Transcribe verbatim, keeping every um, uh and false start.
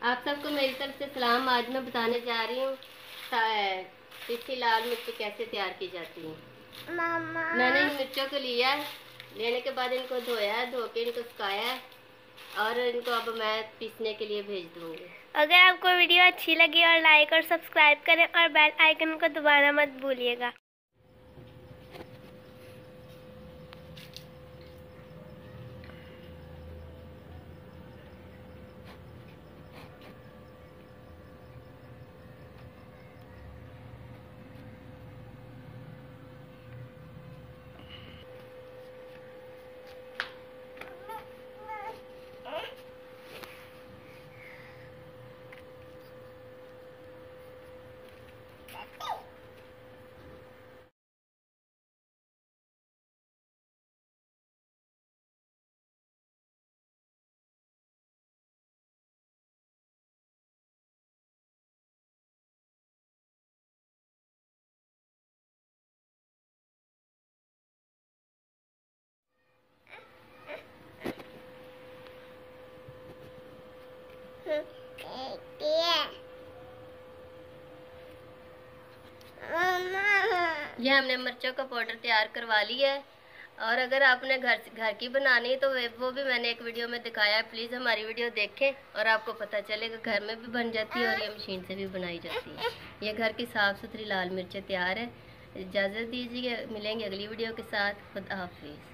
आप सबको मेरी तरफ से सलाम। आज मैं बताने जा रही हूँ पिसी लाल मिर्ची कैसे तैयार की जाती है। मामा मैंने इन मिर्चों को लिया है, लेने के बाद इनको धोया है, धो के इनको सुखाया है और इनको अब मैं पीसने के लिए भेज दूँगी। अगर आपको वीडियो अच्छी लगी और लाइक और सब्सक्राइब करें और बेल आइकन को दबाना मत भूलिएगा। ये हमने मिर्चों का पाउडर तैयार करवा लिया है और अगर आपने घर घर की बनानी है तो वो भी मैंने एक वीडियो में दिखाया है। प्लीज़ हमारी वीडियो देखें और आपको पता चलेगा घर में भी बन जाती है और ये मशीन से भी बनाई जाती है। ये घर की साफ़ सुथरी लाल मिर्चें तैयार है। इजाज़त दीजिए, मिलेंगे अगली वीडियो के साथ। खुदा हाफिज़।